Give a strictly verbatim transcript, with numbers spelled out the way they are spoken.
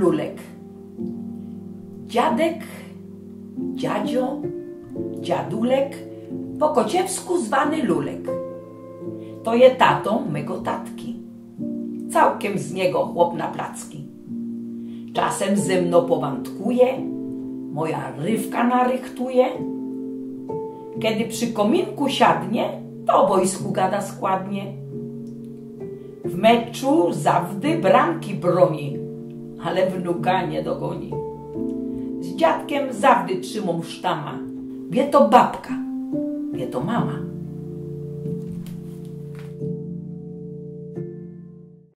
lulek. Dziadek, dziadzio, dziadulek, po kociewsku zwany lulek. To je tatą mego tatki. Całkiem z niego chłop na placki. Czasem ze mną powątkuje, moja rywka narychtuje. Kiedy przy kominku siadnie, to o wojsku gada składnie. W meczu zawdy bramki broni, ale wnuka nie dogoni. Z dziadkiem zawdy trzymam sztama. Wie to babka, wie to mama.